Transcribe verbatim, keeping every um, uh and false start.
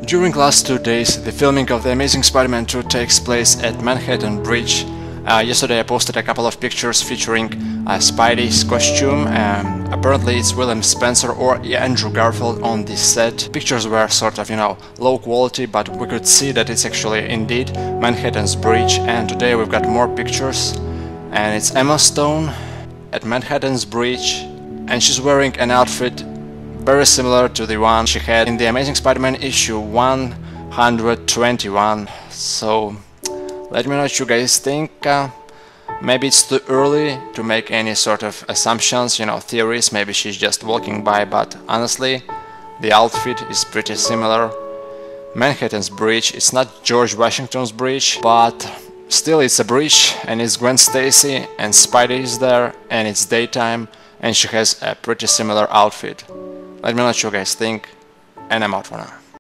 During last two days, the filming of The Amazing Spider-Man two takes place at Manhattan Bridge. Uh, yesterday I posted a couple of pictures featuring uh, Spidey's costume. Um, apparently it's William Spencer or Andrew Garfield on this set. Pictures were sort of, you know, low quality, but we could see that it's actually indeed Manhattan's Bridge. And today we've got more pictures, and it's Emma Stone at Manhattan's Bridge, and she's wearing an outfit very similar to the one she had in The Amazing Spider-Man issue one hundred twenty-one. So let me know what you guys think. Uh, maybe it's too early to make any sort of assumptions, you know, theories. Maybe she's just walking by, but honestly, the outfit is pretty similar. Manhattan's Bridge, it's not George Washington's bridge, but still it's a bridge, and it's Gwen Stacy and Spidey is there, and it's daytime, and she has a pretty similar outfit. Let me know what you guys think, and I'm out for now.